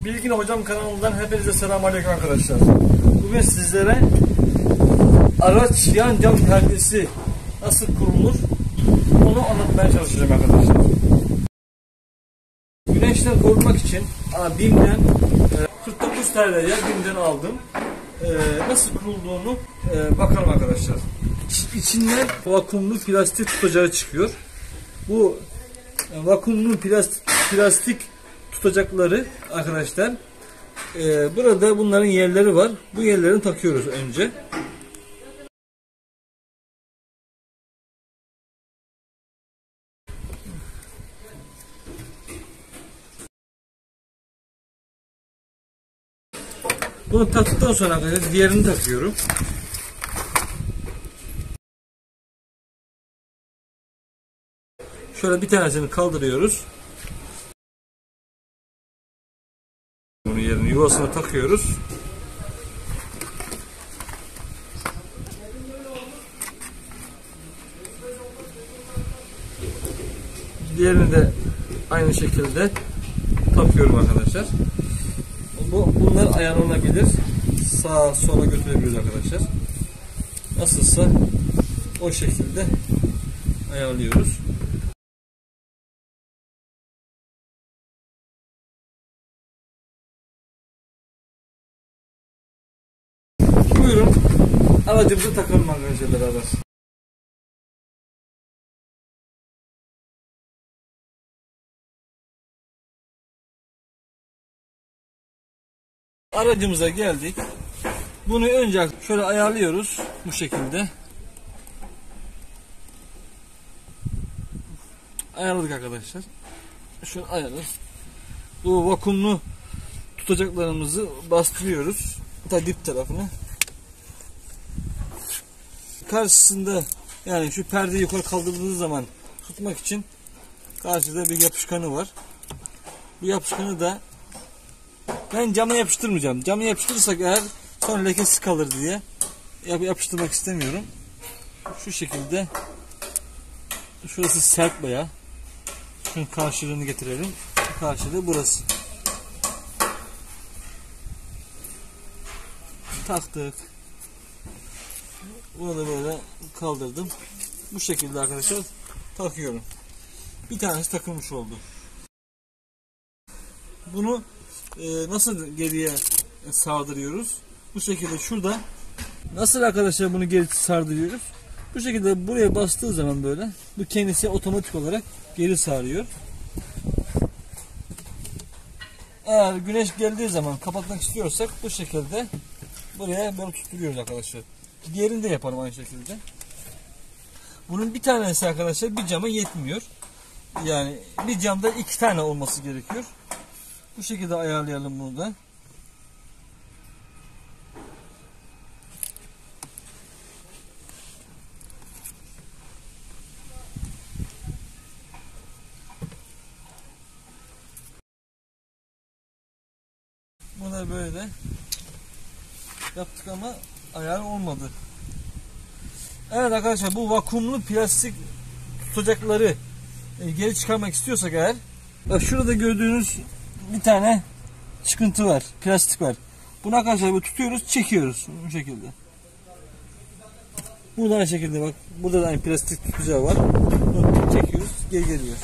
Bilgin Hocam kanalından hepinize selamünaleyküm arkadaşlar. Bugün sizlere araç yan cam perdesi nasıl kurulur onu anlatmaya çalışacağım arkadaşlar. Güneşten korunmak için BİM'den 49 TL'ye BİM'den aldım. Nasıl kurulduğunu bakalım arkadaşlar. İçinden vakumlu plastik tutacağı çıkıyor. Bu vakumlu plastik tutacakları arkadaşlar, burada bunların yerleri var. Bu yerlerini takıyoruz önce. Bunu taktıktan sonra arkadaşlar diğerini takıyorum. Şöyle bir tanesini kaldırıyoruz. Bunun yerini yuvasına takıyoruz. Diğerini de aynı şekilde takıyorum arkadaşlar. Bunlar ayarlanabilir. Sağa sola götürebiliriz arkadaşlar. Nasılsa o şekilde ayarlıyoruz. Buyurun aracımızı takalım arkadaşlar beraber. Aracımıza geldik. Bunu önce şöyle ayarlıyoruz bu şekilde. Ayarladık arkadaşlar. Şöyle ayarladık. Bu vakumlu tutacaklarımızı bastırıyoruz. Ta dip tarafını. Karşısında yani şu perdeyi yukarı kaldırdığınız zaman tutmak için karşıda bir yapışkanı var. Bu yapışkanı da ben cama yapıştırmayacağım. Cama yapıştırırsak eğer sonra lekesi kalır diye yapıştırmak istemiyorum. Şu şekilde, şurası sert bayağı. Şunun karşılığını getirelim. Karşılığı burası. Taktık. Bunu da böyle kaldırdım. Bu şekilde arkadaşlar takıyorum. Bir tanesi takılmış oldu. Bunu nasıl geriye sardırıyoruz? Bu şekilde şurada. Nasıl arkadaşlar bunu geri sardırıyoruz? Bu şekilde buraya bastığı zaman böyle bu kendisi otomatik olarak geri sarıyor. Eğer güneş geldiği zaman kapatmak istiyorsak bu şekilde buraya böyle tutturuyoruz arkadaşlar. Diğerini de yapalım aynı şekilde. Bunun bir tanesi arkadaşlar bir cama yetmiyor. Yani bir camda 2 tane olması gerekiyor. Bu şekilde ayarlayalım bunu da. Bunu da böyle yaptık ama ayar olmadı. Evet arkadaşlar, bu vakumlu plastik tutacakları geri çıkarmak istiyorsak eğer, bak şurada gördüğünüz bir tane çıkıntı var, plastik var. Bunu arkadaşlar böyle tutuyoruz, çekiyoruz bu şekilde. Burada aynı şekilde bak, burada da aynı plastik tutacağı var. Bunu çekiyoruz, geri geliyor.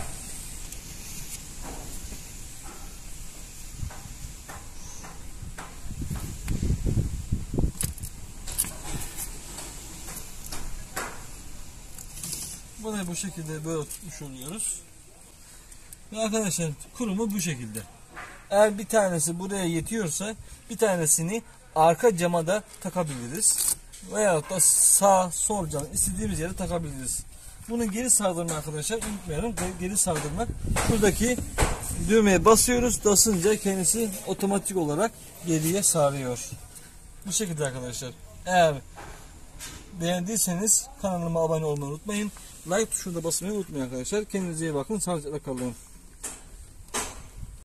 Bunu bu şekilde böyle tutmuş oluyoruz. Ve arkadaşlar kurumu bu şekilde. Eğer bir tanesi buraya yetiyorsa bir tanesini arka cama da takabiliriz. Veyahut da sağ sol cam istediğimiz yere takabiliriz. Bunu geri sardırma arkadaşlar unutmayalım. Geri sardırmak. Buradaki düğmeye basıyoruz. Basınca kendisi otomatik olarak geriye sarıyor. Bu şekilde arkadaşlar. Eğer beğendiyseniz kanalıma abone olmayı unutmayın. Like tuşuna basmayı unutmayın arkadaşlar. Kendinize iyi bakın. Sağlıcakla kalın.